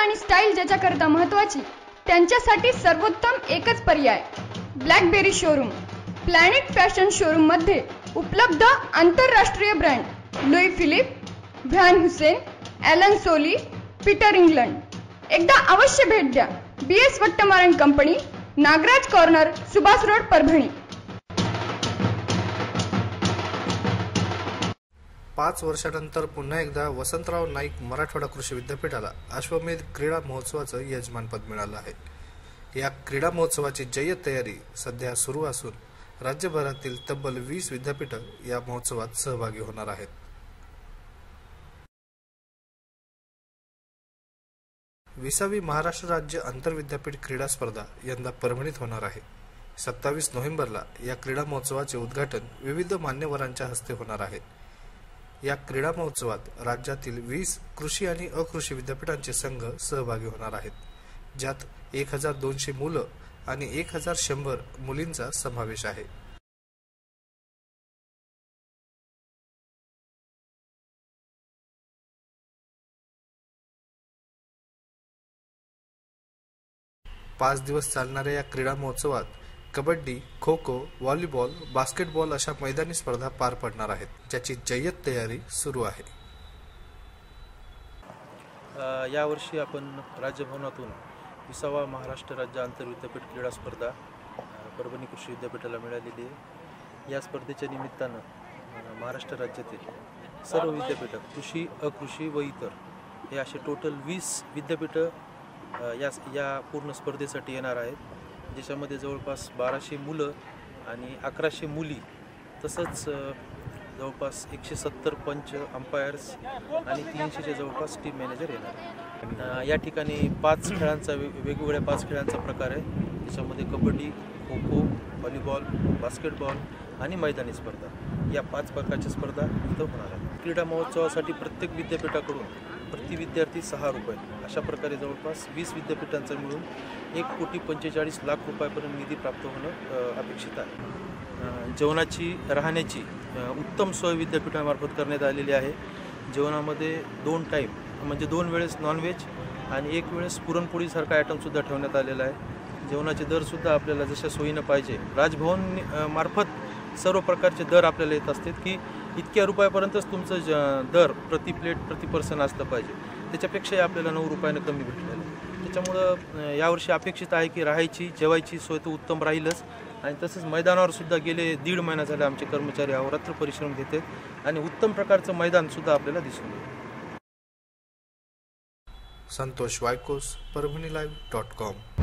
आणि स्टाईल ज्याच्याकरता महत्त्वाची त्यांच्यासाठी सर्वोत्तम एकच पर्याय BlackBerry showroom. Planet Fashion showroom मध्ये उपलब्ध आंतरराष्ट्रीय brand Louis Philippe, Van Heusen, Allen Solly, Peter England. एकदा अवश्य भेट द्या. BS Vattamaran company, Nagraj corner, Subhash road, Parbhani. 5 वर्षानंतर पुन्हा एकदा वसंतराव नाईक मराठवाडा कृषी विद्यापीठाला अश्वमेध क्रीडा महोत्सवाचं यजमानपद मिळालं आहे. या क्रीडा महोत्सवाची जय्यत तयारी सध्या सुरू असून राज्यभरातील तब्बल 20 विद्यापीठं या महोत्सवात सहभागी होणार आहेत. विसावी महाराष्ट्र राज्य आंतरविद्यापीठ क्रीडा स्पर्धा यंदा परभणीत होणार आहे. 27 नोव्हेंबरला या क्रीडा महोत्सवाचे उद्घाटन विविध मान्यवरांच्या हस्ते होणार आहे. या क्रीडा महोत्सवात राज्यातील 20 कृषी आणि अकृषी विद्यापीठांचे संघ सहभागी होणार आहेत, ज्यात 1200 मुलं आणि 1100 मुलींचा समावेश आहे. पाच दिवस चालणाऱ्या या क्रीडा महोत्सवात कबड्डी, खो खो, व्हॉलीबॉल, बास्केटबॉल अशा मैदानी स्पर्धा पार पडणार आहेत, ज्याची जय्यत तयारी सुरू आहे. यावर्षी आपण राजभवनातून 20वा महाराष्ट्र राज्य आंतरविद्यापीठ क्रीडा स्पर्धा परभणी कृषी विद्यापीठाला मिळालेली आहे. या स्पर्धेच्या निमित्तानं महाराष्ट्र राज्यातील सर्व विद्यापीठं कृषी, अकृषी व इतर हे असे टोटल 20 विद्यापीठं या पूर्ण स्पर्धेसाठी येणार आहेत, ज्याच्यामध्ये जवळपास 1200 मुलं आणि 1100 मुली, तसंच जवळपास 170 पंच, अंपायर्स आणि 300च्या जवळपास टीम मॅनेजर येणार. या ठिकाणी 5 खेळांचा वेगवेगळ्या 5 खेळांचा प्रकार आहे, ज्याच्यामध्ये कबड्डी, खो खो, व्हॉलीबॉल, बास्केटबॉल आणि मैदानी स्पर्धा या 5 प्रकारच्या स्पर्धा इथं होणार आहेत. क्रीडा महोत्सवासाठी प्रत्येक विद्यापीठाकडून प्रति विद्यार्थी 6 रुपये अशा प्रकारे जवळपास 20 विद्यापीठांचा मिळून 1,45,00,000 रुपयापर्यंत निधी प्राप्त होणं अपेक्षित आहे. जेवणाची, राहण्याची उत्तम सोय विद्यापीठामार्फत करण्यात आलेली आहे. जेवणामध्ये 2 टाईम म्हणजे 2 वेळेस नॉनव्हेज आणि 1 वेळेस पुरणपोळीसारखा आयटमसुद्धा ठेवण्यात आलेला आहे. जेवणाचे दरसुद्धा आपल्याला जशा सोयीनं पाहिजे राजभवन मार्फत सर्व प्रकारचे दर आपल्याला येत असतात की इतक्या रुपयापर्यंतच तुमचं दर प्रति प्लेट प्रति पर्सन असलं पाहिजे, त्याच्यापेक्षाही आपल्याला 9 रुपयानं कमी भेटलेलं आहे. त्याच्यामुळं यावर्षी अपेक्षित आहे की राहायची, जेवायची सोय तर उत्तम राहीलच आणि तसंच मैदानावर सुद्धा गेले 1.5 महिना झाले आमचे कर्मचारी अहोरात्र परिश्रम घेतात आणि उत्तम प्रकारचं मैदानसुद्धा आपल्याला दिसून येईल. संतोष वायकोस, परभणीलाईव्ह.com